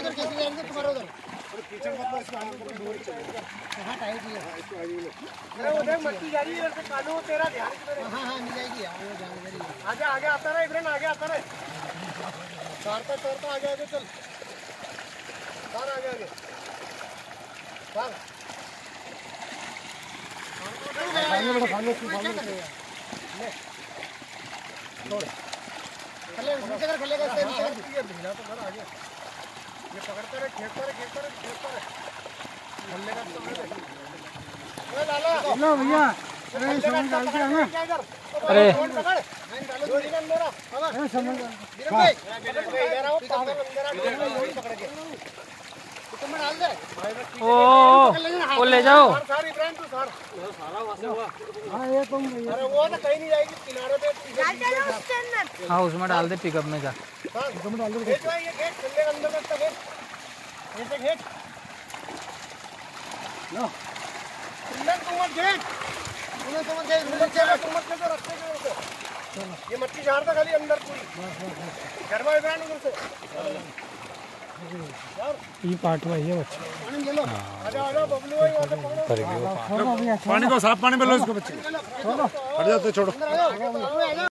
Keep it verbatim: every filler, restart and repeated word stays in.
उधर कैसे जाएंगे तुम्हारा उधर कीचड़ मतलब इसमें आगे करके दूर चलेगा। हाँ टाइट ही है इसको आगे ले अरे उधर मट्टी जा रही है इधर से कालू तेरा ध्यान किधर है हाँ हाँ नहीं जाएगी यार वो जाने दे रही है आगे आगे आता रहे इब्राहिम आगे आता रहे तारता तारता आगे आगे चल तार आगे आगे तार खाने बड़ा खाने इसको खाने ले छोड़ खले नीचे कर खले का इससे नीचे कर ये ढीला तो कर आगे ये पकड़ता रहे खेलता रहे खेलता रहे खेलता रहे खले का तो ओए लाला लो भैया अरे समझ डालते हैं ना अरे फोन पकड़ मैं डालो दूरी का मेरा पकड़ अरे समझ वीरम भाई इधर आओ पागल अंदर आ गया लोही पकड़ के तो मैं डाल दे ओ वो ले जाओ सार इब्राहिम तू सार सारा वासे हुआ हां ये तुम अरे वो तो कहीं नहीं जाएगी किनारे पे डाल चलो उसके अंदर हाँ उसमें डाल दे पिकअप में जा पिकअप में डाल दे ये जो है ये गेट खुलने के अंदर तक है ऐसे गेट लो अंदर तुम मत गेट तूने तुम गेट अंदर चलो तुम मत ले रास्ते में उनको ये मट्टी झाड़ दो खाली अंदर पूरी गरबा इब्राहिम उधर से ये पार्ट में है बच्चे पानी ले लो आजा आजा बबलू भाई वहां से पकड़ो पानी को साफ पानी में लो इसको बच्चे हट जाते छोड़ो